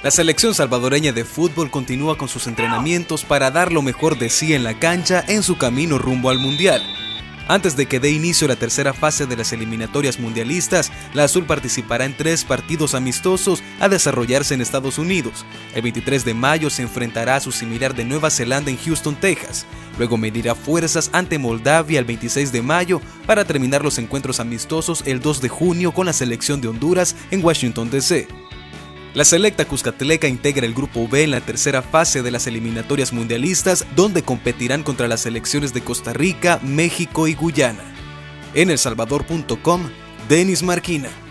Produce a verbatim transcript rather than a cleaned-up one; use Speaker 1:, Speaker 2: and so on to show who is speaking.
Speaker 1: La selección salvadoreña de fútbol continúa con sus entrenamientos para dar lo mejor de sí en la cancha en su camino rumbo al Mundial. Antes de que dé inicio la tercera fase de las eliminatorias mundialistas, la Azul participará en tres partidos amistosos a desarrollarse en Estados Unidos. El veintitrés de mayo se enfrentará a su similar de Nueva Zelanda en Houston, Texas. Luego medirá fuerzas ante Moldavia el veintiséis de mayo para terminar los encuentros amistosos el dos de junio con la selección de Honduras en Washington, D C La selecta cuscatleca integra el grupo B en la tercera fase de las eliminatorias mundialistas, donde competirán contra las selecciones de Costa Rica, México y Guyana. En el salvador punto com, Denis Marquina.